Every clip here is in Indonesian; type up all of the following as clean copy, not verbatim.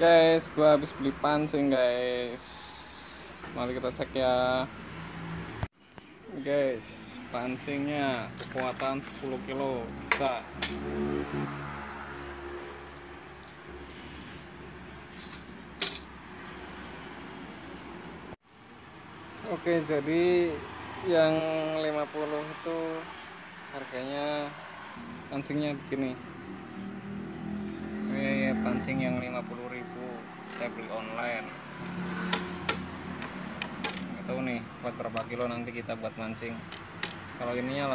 Guys, gua habis beli pancing guys. Mari kita cek ya. Guys, pancingnya kekuatan 10 kilo bisa. Oke, jadi yang 50 itu harganya pancingnya begini. Ini pancing yang 50.000 saya beli online. Nggak tahu nih buat berapa kilo nanti kita buat mancing. Kalau ininya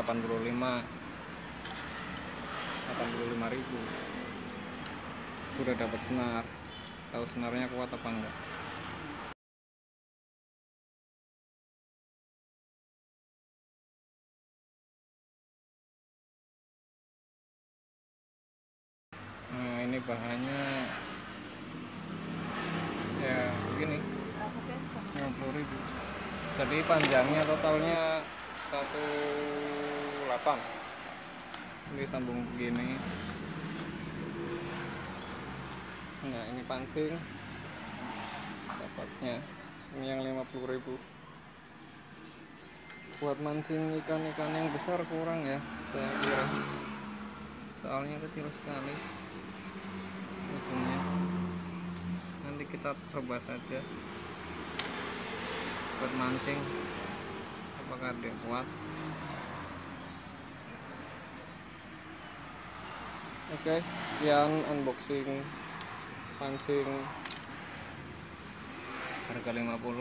85.000 udah dapat senar. Tahu senarnya kuat apa enggak? Nah, ini bahannya ya begini, 50.000. Jadi panjangnya totalnya 1,8. Ini sambung begini. Nah, ini pancing dapatnya ini yang 50.000. Buat mancing ikan-ikan yang besar kurang ya saya kira, soalnya kecil sekali ujungnya. Nanti kita coba saja buat mancing apakah dia kuat. Oke, sekian unboxing pancing harga 50.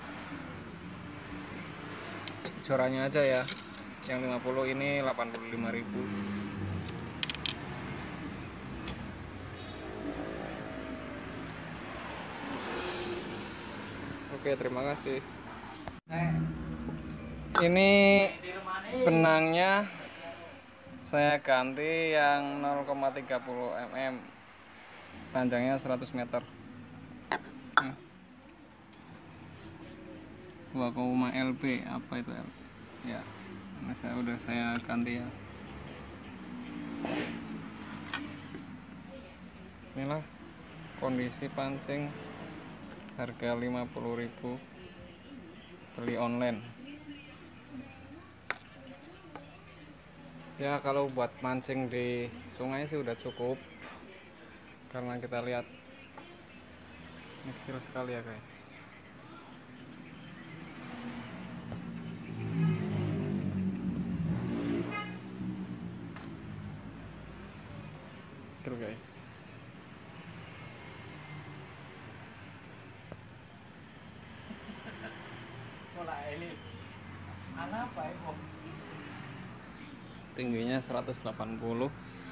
Corannya aja ya, yang 50 ini 85.000. Oke, terima kasih. Ini benangnya saya ganti yang 0,30 mm, panjangnya 100 meter. 2, lb apa itu lb ya. Ini saya ganti ya. Inilah kondisi pancing harga 50.000 beli online ya. Kalau buat mancing di sungai sih udah cukup, karena kita lihat ini kecil sekali ya guys. Kecil guys. Tingginya 180.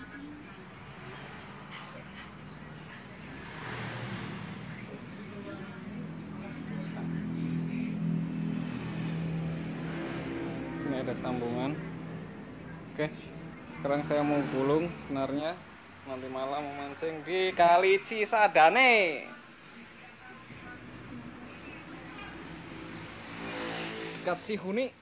Sini ada sambungan. Oke, sekarang saya mau gulung senarnya. Nanti malam memancing di Kali Cisadane. Kat Cihuni.